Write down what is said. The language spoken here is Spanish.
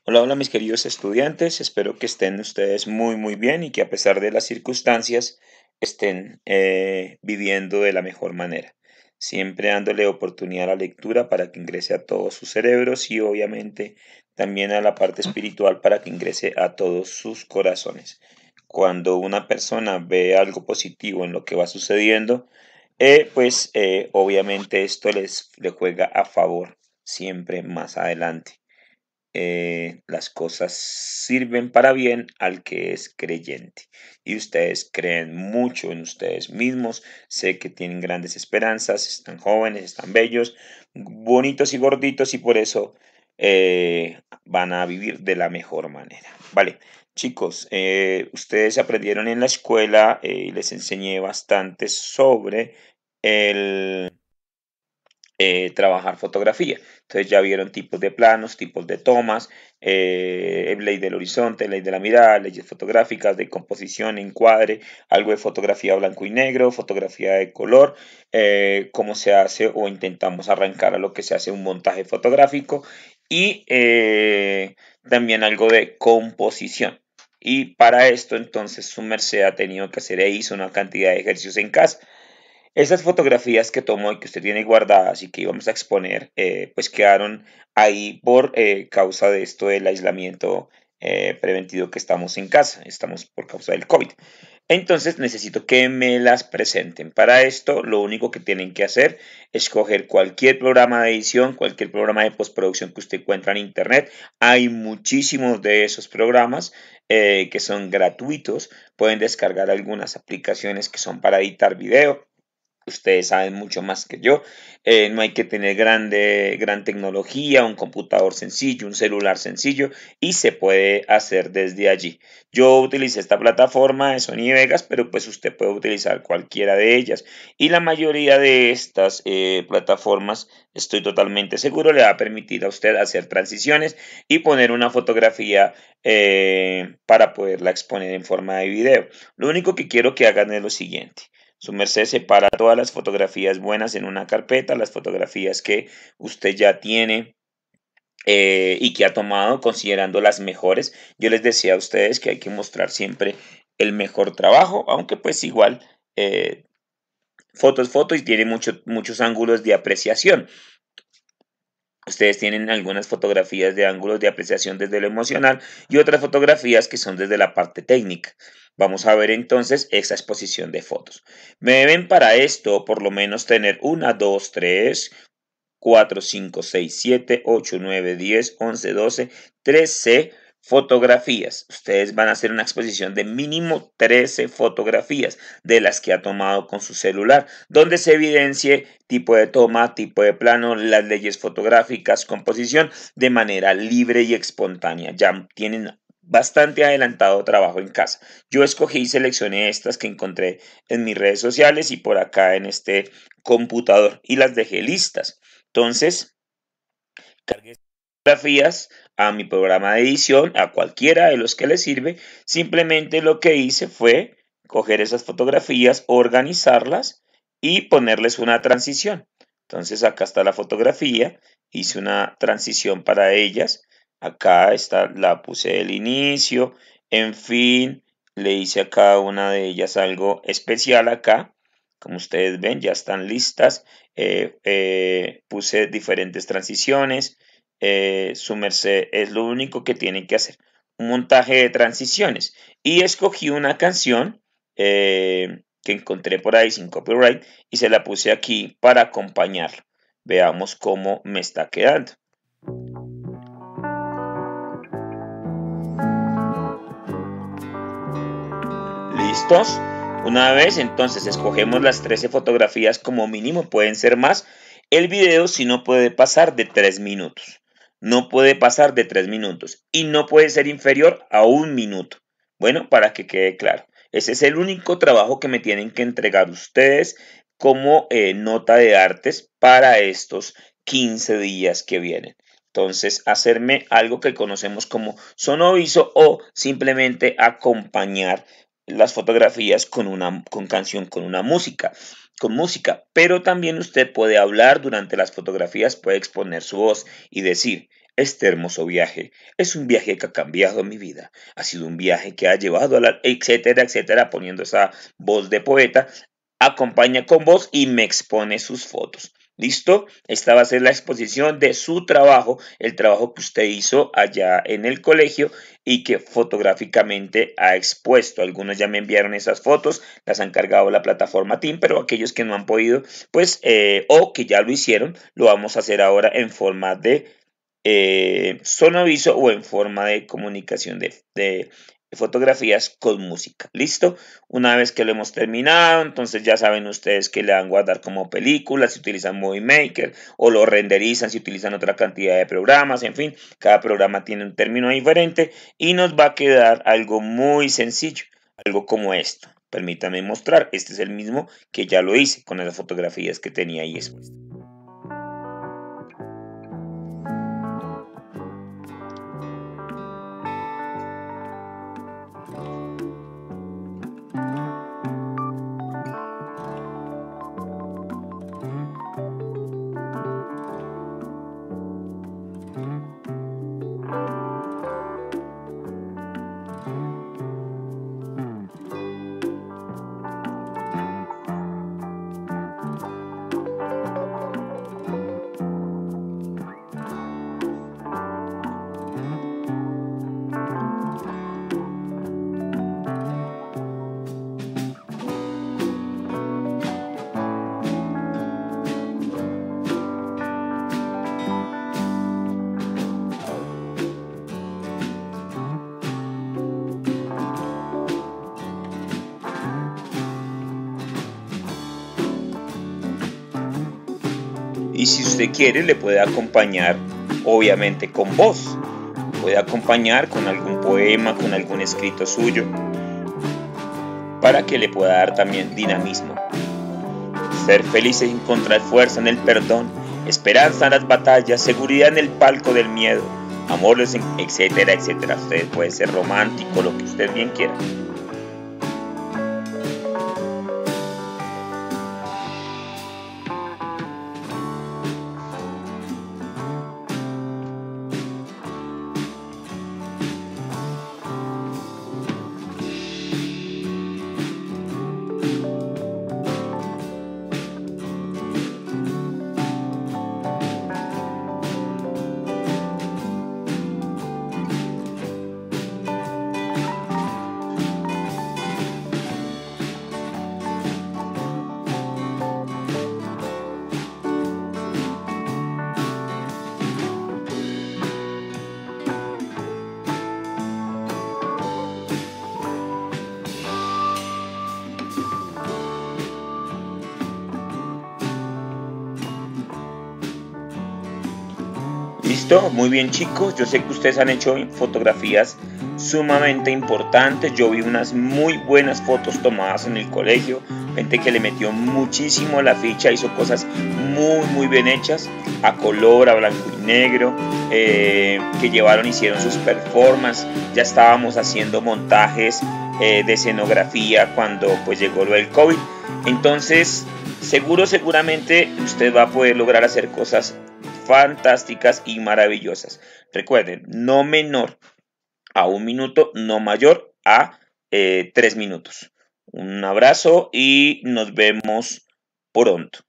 Hola, hola mis queridos estudiantes, espero que estén ustedes muy bien y que a pesar de las circunstancias estén viviendo de la mejor manera. Siempre dándole oportunidad a la lectura para que ingrese a todos sus cerebros y obviamente también a la parte espiritual para que ingrese a todos sus corazones. Cuando una persona ve algo positivo en lo que va sucediendo, obviamente esto le juega a favor siempre más adelante. Las cosas sirven para bien al que es creyente. Y ustedes creen mucho en ustedes mismos. Sé que tienen grandes esperanzas, están jóvenes, están bellos, bonitos y gorditos y por eso van a vivir de la mejor manera. Vale, chicos, ustedes aprendieron en la escuela y les enseñé bastante sobre el trabajar fotografía. Entonces ya vieron tipos de planos, tipos de tomas, ley del horizonte, ley de la mirada, leyes fotográficas de composición, encuadre, algo de fotografía blanco y negro, fotografía de color, cómo se hace o intentamos arrancar a lo que se hace un montaje fotográfico y también algo de composición. Y para esto entonces su merced ha tenido que hacer e hizo una cantidad de ejercicios en casa. Esas fotografías que tomó y que usted tiene guardadas y que íbamos a exponer, pues quedaron ahí por causa de esto del aislamiento preventivo que estamos en casa, estamos por causa del COVID. Entonces necesito que me las presenten. Para esto, lo único que tienen que hacer es coger cualquier programa de edición, cualquier programa de postproducción que usted encuentra en internet. Hay muchísimos de esos programas que son gratuitos. Pueden descargar algunas aplicaciones que son para editar video. Ustedes saben mucho más que yo. No hay que tener gran tecnología, un computador sencillo, un celular sencillo y se puede hacer desde allí. Yo utilicé esta plataforma de Sony Vegas, pero pues usted puede utilizar cualquiera de ellas. Y la mayoría de estas plataformas, estoy totalmente seguro, le va a permitir a usted hacer transiciones y poner una fotografía para poderla exponer en forma de video. Lo único que quiero que hagan es lo siguiente. Su merced separa todas las fotografías buenas en una carpeta, las fotografías que usted ya tiene y que ha tomado considerando las mejores. Yo les decía a ustedes que hay que mostrar siempre el mejor trabajo, aunque pues igual eh, foto es foto y tiene muchos ángulos de apreciación. Ustedes tienen algunas fotografías de ángulos de apreciación desde lo emocional y otras fotografías que son desde la parte técnica. Vamos a ver entonces esa exposición de fotos. Me deben para esto por lo menos tener 1, 2, 3, 4, 5, 6, 7, 8, 9, 10, 11, 12, 13 fotografías. Ustedes van a hacer una exposición de mínimo 13 fotografías de las que ha tomado con su celular, donde se evidencie tipo de toma, tipo de plano, las leyes fotográficas, composición, de manera libre y espontánea. Ya tienen bastante adelantado trabajo en casa. Yo escogí y seleccioné estas que encontré en mis redes sociales y por acá en este computador y las dejé listas. Entonces, cargué fotografías a mi programa de edición, a cualquiera de los que les sirve. Simplemente lo que hice fue coger esas fotografías, organizarlas y ponerles una transición. Entonces, acá está la fotografía, hice una transición para ellas. Acá está, la puse el inicio, en fin, le hice a cada una de ellas algo especial acá. Como ustedes ven, ya están listas. Puse diferentes transiciones. Su merced es lo único que tienen que hacer. Un montaje de transiciones. Y escogí una canción que encontré por ahí sin copyright y se la puse aquí para acompañarlo. Veamos cómo me está quedando. ¿Listos? Una vez entonces escogemos las 13 fotografías como mínimo, pueden ser más. El video sí no puede pasar de 3 minutos. No puede pasar de 3 minutos y no puede ser inferior a 1 minuto. Bueno, para que quede claro. Ese es el único trabajo que me tienen que entregar ustedes como nota de artes para estos 15 días que vienen. Entonces, hacerme algo que conocemos como sonoviso o simplemente acompañar las fotografías con canción, con música, pero también usted puede hablar durante las fotografías, puede exponer su voz y decir, Este hermoso viaje es un viaje que ha cambiado mi vida. Ha sido un viaje que ha llevado a la, etcétera, etcétera, poniendo esa voz de poeta. Acompaña con voz y me expone sus fotos. ¿Listo? Esta va a ser la exposición de su trabajo, el trabajo que usted hizo allá en el colegio y que fotográficamente ha expuesto. Algunos ya me enviaron esas fotos, las han cargado la plataforma Team, pero aquellos que no han podido, pues, o que ya lo hicieron, lo vamos a hacer ahora en forma de sonoviso o en forma de comunicación de fotografías con música. ¿Listo? Una vez que lo hemos terminado, entonces ya saben ustedes que le van a guardar como película, si utilizan Movie Maker o lo renderizan si utilizan otra cantidad de programas, en fin, cada programa tiene un término diferente y nos va a quedar algo muy sencillo, algo como esto. Permítanme mostrar, este es el mismo que ya lo hice con las fotografías que tenía ahí expuestas. Y si usted quiere, le puede acompañar, obviamente, con voz. Puede acompañar con algún poema, con algún escrito suyo, para que le pueda dar también dinamismo. Ser feliz es encontrar fuerza en el perdón, esperanza en las batallas, seguridad en el palco del miedo, amor, etcétera, etcétera. Usted puede ser romántico, lo que usted bien quiera. ¿Listo? Muy bien, chicos. Yo sé que ustedes han hecho fotografías sumamente importantes. Yo vi unas muy buenas fotos tomadas en el colegio. Gente que le metió muchísimo la ficha, hizo cosas muy bien hechas, a color, a blanco y negro, que llevaron, hicieron sus performances. Ya estábamos haciendo montajes de escenografía cuando pues llegó lo del COVID. Entonces, seguramente usted va a poder lograr hacer cosas fantásticas y maravillosas. Recuerden, no menor a 1 minuto, no mayor a 3 minutos. Un abrazo y nos vemos pronto.